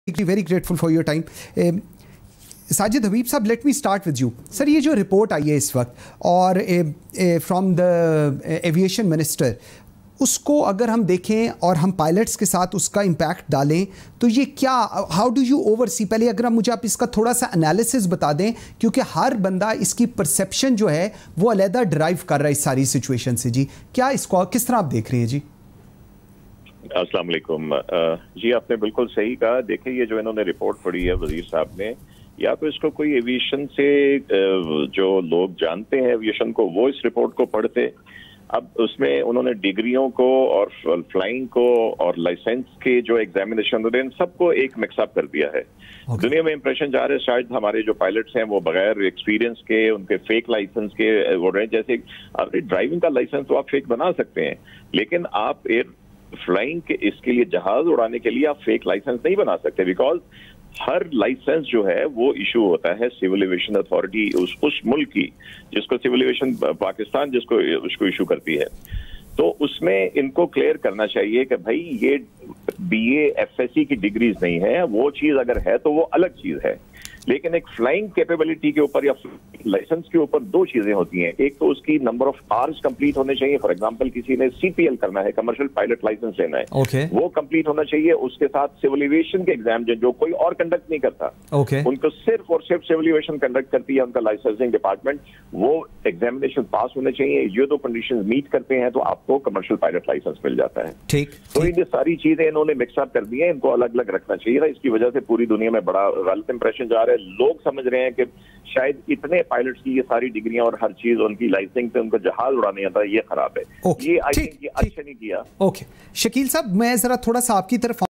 Very grateful for your time. Sajid Habib साहब, let me start with you sir. ये जो report आई है इस वक्त और फ्रॉम द एविएशन मिनिस्टर, उसको अगर हम देखें और हम पायलट्स के साथ उसका इम्पैक्ट डालें तो ये क्या, हाउ डू यू ओवरसी, पहले अगर मुझे आप इसका थोड़ा सा एनालिसिस बता दें, क्योंकि हर बंदा इसकी परसेप्शन जो है वो अलहदा ड्राइव कर रहा है इस सारी सिचुएशन से। जी क्या इसको किस तरह आप देख रहे हैं? जी अस्सलाम वालेकुम। जी आपने बिल्कुल सही कहा। देखिए ये जो इन्होंने रिपोर्ट पढ़ी है वजीर साहब ने, या तो इसको कोई एविएशन से जो लोग जानते हैं एविएशन को वो इस रिपोर्ट को पढ़ते। अब उसमें उन्होंने डिग्रियों को और फ्लाइंग को और लाइसेंस के जो एग्जामिनेशन होते हैं इन सबको एक मिक्सअप कर दिया है। दुनिया में इंप्रेशन जा रहे हैं शायद हमारे जो पायलट्स हैं वो बगैर एक्सपीरियंस के, उनके फेक लाइसेंस के वो रहे। जैसे ड्राइविंग का लाइसेंस तो आप फेक बना सकते हैं, लेकिन आप एयर फ्लाइंग के इसके लिए जहाज उड़ाने के लिए आप फेक लाइसेंस नहीं बना सकते, बिकॉज हर लाइसेंस जो है वो इशू होता है सिविल एविएशन अथॉरिटी उस मुल्क की, जिसको सिविल एविएशन पाकिस्तान जिसको उसको इशू करती है। तो उसमें इनको क्लियर करना चाहिए कि भाई ये बीए एफएससी की डिग्रीज नहीं है, वो चीज अगर है तो वो अलग चीज है, लेकिन एक फ्लाइंग कैपेबिलिटी के ऊपर या लाइसेंस के ऊपर दो चीजें होती हैं। एक तो उसकी नंबर ऑफ आवर्स कंप्लीट होने चाहिए। फॉर एग्जांपल किसी ने सीपीएल करना है, कमर्शियल पायलट लाइसेंस लेना है, वो कंप्लीट होना चाहिए। उसके साथ सिविल एविएशन के एग्जाम जो कोई और कंडक्ट नहीं करता, उनको सिर्फ और सिर्फ सिविल एविएशन कंडक्ट करती है उनका लाइसेंसिंग डिपार्टमेंट, वो एग्जामिनेशन पास होने चाहिए। ये दो कंडीशन मीट करते हैं तो आपको कमर्शियल पायलट लाइसेंस मिल जाता है। ठीक, तो ये सारी चीजें इन्होंने मिक्सअप कर दी है, इनको अलग अलग रखना चाहिए था। इसकी वजह से पूरी दुनिया में बड़ा गलत इंप्रेशन जा रहा है। लोग समझ रहे हैं कि शायद इतने पायलट्स की ये सारी डिग्रियां और हर चीज उनकी लाइसेंसिंग पे उनको जहाज उड़ाने आता है, ये खराब है। ये आई थिंक ये अच्छा नहीं किया। ओके शकील साहब, मैं जरा थोड़ा सा आपकी तरफ